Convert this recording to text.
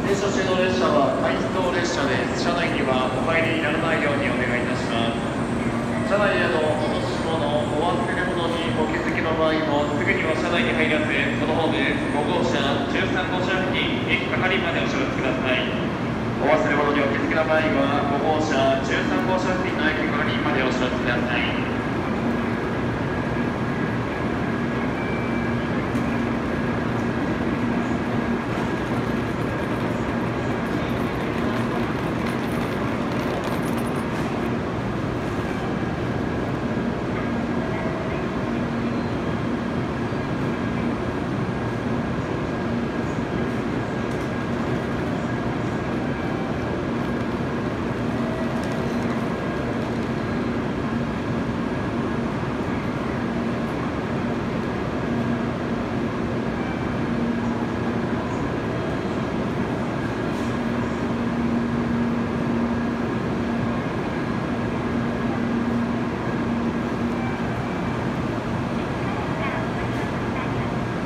停車中の列車は回送列車です。車内にはお入りにならないようにお願いいたします。車内へのお持ち物、お忘れ物にお気づきの場合もすぐには車内に入らず、このホーム5号車、13号車付近、駅係までお知らせください。お忘れ物にお気づきの場合は5号車、13号車付近の駅係までお知らせください。